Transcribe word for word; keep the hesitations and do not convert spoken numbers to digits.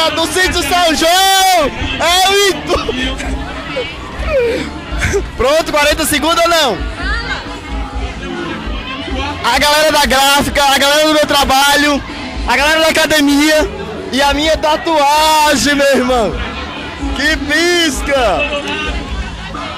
galera do Sítio São João! É o Itu! Pronto, quarenta segundos ou não? A galera da gráfica, a galera do meu trabalho, a galera da academia e a minha tatuagem, meu irmão! Que pisca!